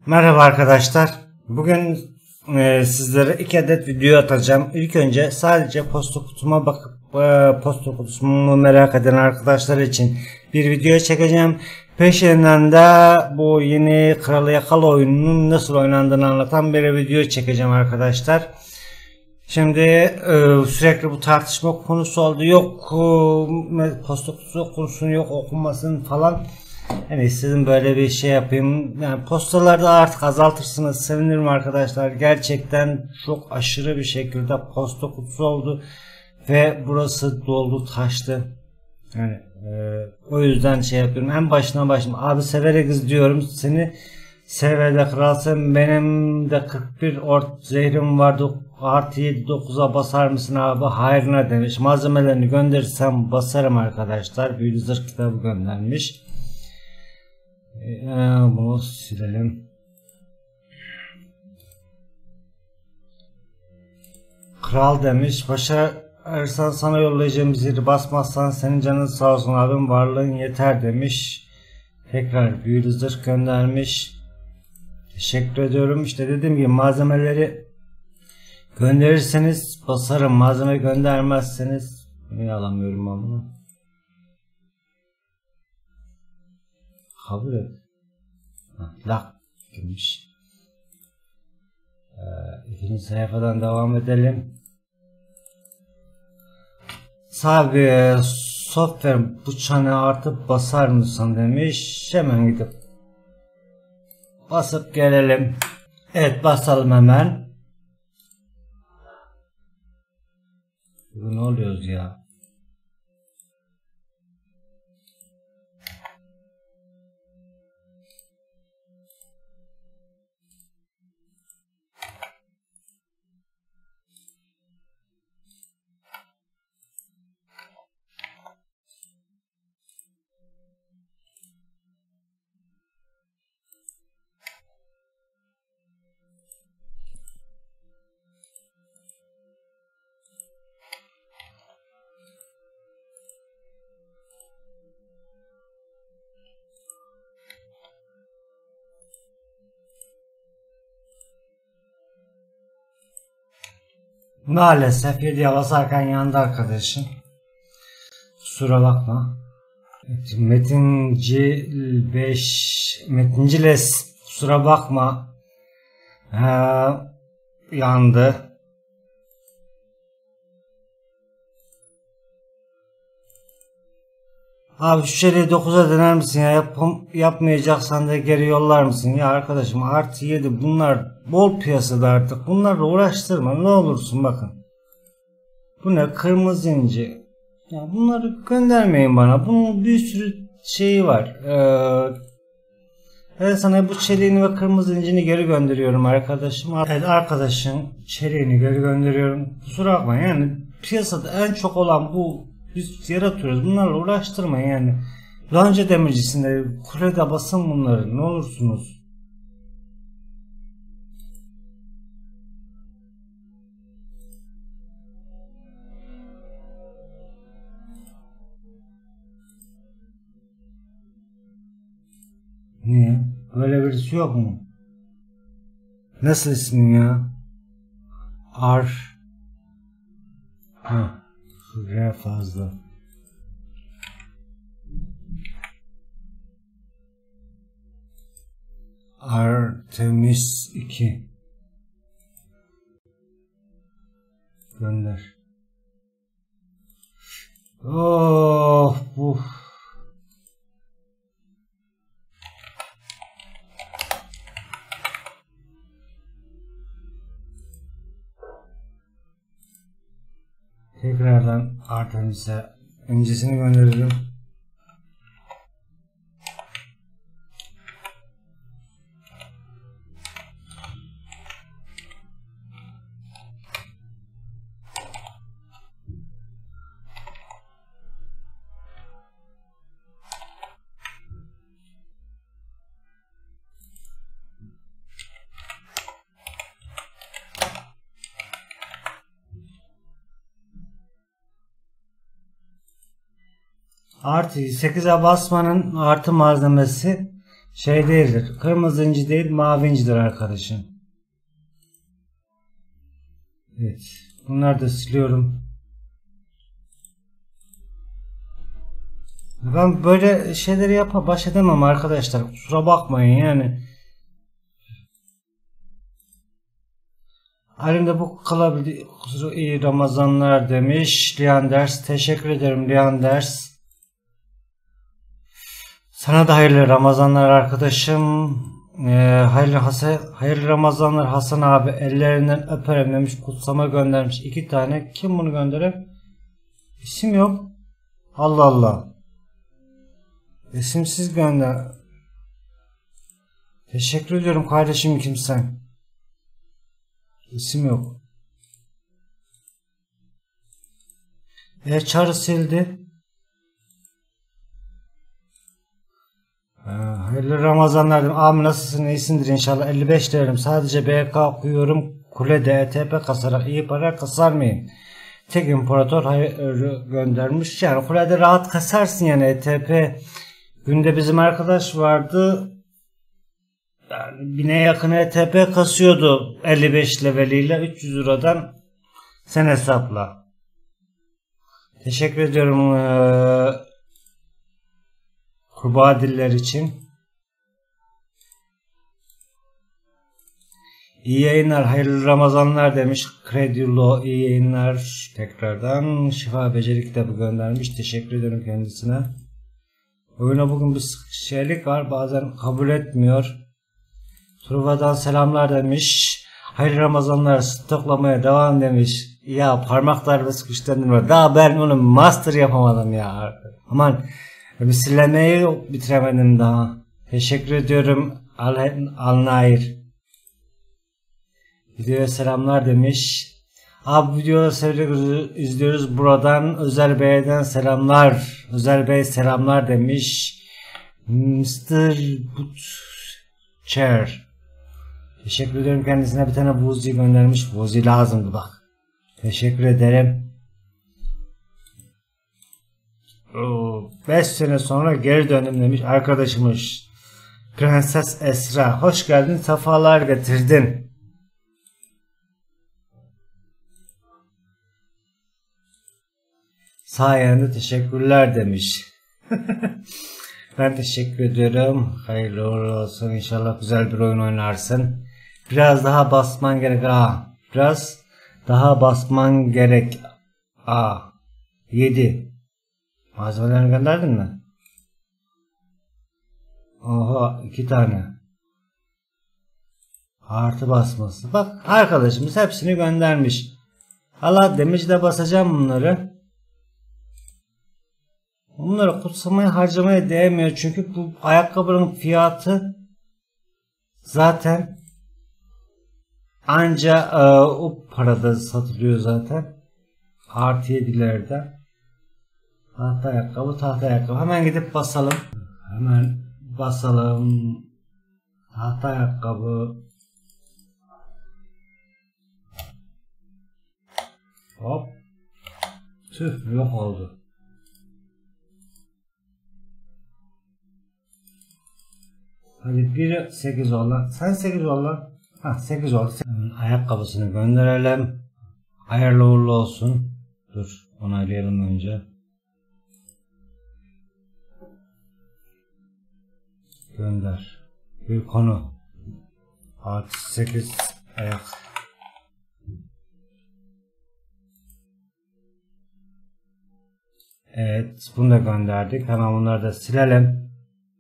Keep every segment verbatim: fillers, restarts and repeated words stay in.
Merhaba arkadaşlar. Bugün e, sizlere iki adet video atacağım. İlk önce sadece posta kutuma bakıp e, posta kutumu merak eden arkadaşlar için bir video çekeceğim. Peşinden de bu yeni Kralı Yakala oyununun nasıl oynandığını anlatan bir video çekeceğim arkadaşlar. Şimdi e, sürekli bu tartışma konusu oldu. Yok e, posta kutusu okunusun, yok okunmasın falan. Yani istedim böyle bir şey yapayım. Yani postalarda artık azaltırsınız, sevinirim arkadaşlar. Gerçekten çok aşırı bir şekilde posta kutusu oldu ve burası doldu taştı. Yani e, o yüzden şey yapıyorum. En başına başım abi severek izliyorum seni. Severde kralsın, benim de kırk bir ort zehrim vardı. Artı yedi dokuza basar mısın abi? Hayrına demiş. Malzemelerini gönderirsem basarım arkadaşlar. Büyülü zırh kitabı göndermiş. Ee, bunu silelim. Kral demiş. Başa Ersan sana yollayacağım zili basmazsan senin canın sağ olsun abim, varlığın yeter demiş. Tekrar büyülü zırh göndermiş. Teşekkür ediyorum. İşte dediğim gibi malzemeleri gönderirseniz basarım. Malzeme göndermezseniz niye alamıyorum ben bunu? Kabul et. Lak girmiş. Ee, ikinci sayfadan devam edelim. Sabi software bıçağını artıp basar mısın demiş. Hemen gidip basıp gelelim. Evet, basalım hemen. Bu ne oluyoruz ya? Maalesef yediye basarken yandı arkadaşım. Kusura bakma. Metincil beş Metinciles kusura bakma. Ee, yandı. Abi şu şeyleri dokuza döner misin ya? Yap yapmayacaksan da geri yollar mısın? Ya arkadaşım artı yedi bunlar bol piyasada artık. Bunlarla uğraştırma ne olursun bakın. Bu ne? Kırmızı inci. Ya bunları göndermeyin bana. Bunun bir sürü şeyi var. Ee, ben sana bu çeliğini ve kırmızı incini geri gönderiyorum arkadaşım. Evet arkadaşım çeliğini geri gönderiyorum. Kusura bakma yani piyasada en çok olan bu. Biz yaratıyoruz. Bunlarla uğraştırmayın yani. Lonca demircisinde kulede basın bunları. Ne olursunuz. Niye? Böyle birisi yok mu? Nasıl ismin ya? Ar. Ha. R fazla. Artemis iki. Gönder. Oh, uf. Tekrardan Artemis'e öncesini gönderelim. Artı sekize basmanın artı malzemesi Şey değildir. Kırmızı inci değil, mavi incidir arkadaşım. Evet. Bunları da siliyorum. Ben böyle şeyleri yapa baş edemem arkadaşlar. Kusura bakmayın yani. Halimde bu kalabildi. İyi Ramazanlar demiş Leanders. Teşekkür ederim Leanders. Sana da hayırlı Ramazanlar arkadaşım. Ee, hayırlı, Hasan, hayırlı Ramazanlar Hasan abi. Ellerinden öperim demiş. Kutsama göndermiş. iki tane. Kim bunu gönderir? İsim yok. Allah Allah. İsimsiz gönder. Teşekkür ediyorum kardeşim, kimsen? İsim yok. E çarı sildi. Ee, hayırlı Ramazanlar dedim. Abi nasılsın? İyisindir inşallah. elli beş derim. Sadece B K okuyorum. Kulede E T P kasarak iyi para kasar mıyım? Tek imparator hayır göndermiş. Yani kulede rahat kasarsın yani E T P. Günde bizim arkadaş vardı. Yani bine yakın E T P kasıyordu elli beş leveliyle üç yüz liradan sen hesapla. Teşekkür ediyorum ee, kurbağa diller için. İyi yayınlar, hayırlı Ramazanlar demiş. Kredilo iyi yayınlar tekrardan. Şifa Beceri kitabı göndermiş. Teşekkür ederim kendisine. Oyuna bugün bir şeylik var, bazen kabul etmiyor. Truva'dan selamlar demiş. Hayırlı Ramazanlar, stoklamaya devam demiş. Ya parmaklar ve sıkıştırdım. Daha ben onu master yapamadım ya. Aman misillemeyi bitiremedim daha. Teşekkür ediyorum Alnair. Videoya selamlar demiş. Abi videoyu seviyoruz, izliyoruz. Buradan Özer Bey'den selamlar. Özer Bey selamlar demiş. mister Butcher. Teşekkür ederim kendisine, bir tane Vuzi göndermiş. Vuzi lazımdı bak. Teşekkür ederim. beş sene sonra geri döndüm demiş arkadaşımız. Prenses Esra. Hoş geldin, sefalar getirdin. Sayende teşekkürler demiş. Ben teşekkür ediyorum. Hayırlı olsun. İnşallah güzel bir oyun oynarsın. Biraz daha basman gerek. Aa, biraz daha basman gerek. Aa, yedi. Malzemelerini gönderdin mi? Oha, iki tane. Artı basması. Bak arkadaşımız hepsini göndermiş. Allah demiş de basacağım bunları. Bunları kutsamaya harcamaya değmiyor çünkü bu ayakkabının fiyatı zaten anca e, o parada satılıyor zaten. Artı yedilerde. Tahta ayakkabı, tahta ayakkabı. Hemen gidip basalım. Hemen basalım. Tahta ayakkabı. Hop. Tüh, yok oldu. Hadi biri sekiz olan. Sen sekiz olan. Ha sekiz oldu. Ayakkabısını gönderelim. Hayırlı uğurlu olsun. Dur onaylayalım önce. Gönder. Bir konu. Artı sekiz ayak. Evet, bunu da gönderdik. Hemen bunları da silelim.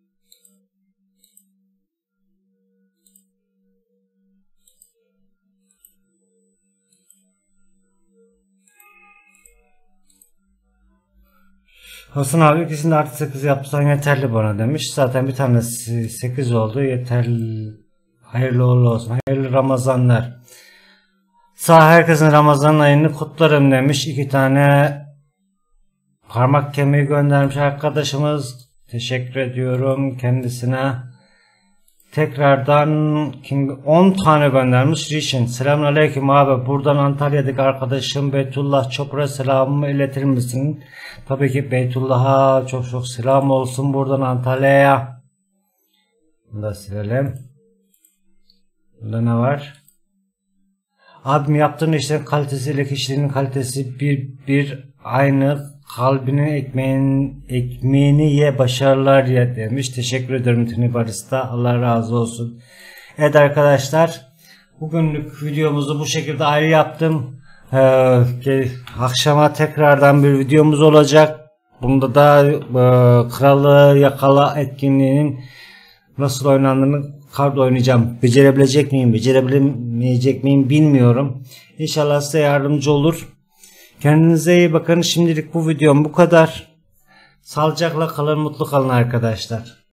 Hasan abi ikisini de artı sekiz yapsan yeterli bana demiş. Zaten bir tanesi sekiz oldu. Yeterli. Hayırlı uğurlu olsun. Hayırlı Ramazanlar. Sağ herkesin Ramazan ayını kutlarım demiş. İki tane parmak kemiği göndermiş arkadaşımız. Teşekkür ediyorum kendisine. Tekrardan on tane göndermiş. Rişin. Selamünaleyküm abi. Buradan Antalya'daki arkadaşım Beytullah Çopur'a selamımı iletir misin? Tabii ki Beytullah'a çok çok selam olsun buradan Antalya'ya. Bunu da silelim. Burada ne var? Abim yaptığın işlerin kalitesiyle kişiliğinin kalitesi bir bir aynı, kalbinin ekmeğin, ekmeğini ye, başarılar ye demiş. Teşekkür ederim Tini Barista. Allah razı olsun. Evet arkadaşlar, bugünlük videomuzu bu şekilde ayrı yaptım. Ee, akşama tekrardan bir videomuz olacak. Bunda da e, Kralı Yakala etkinliğinin nasıl oynandığını kart oynayacağım. Becerebilecek miyim, becerebilemeyecek miyim bilmiyorum. İnşallah size yardımcı olur. Kendinize iyi bakın. Şimdilik bu videom bu kadar. Sağlıcakla kalın, mutlu kalın arkadaşlar.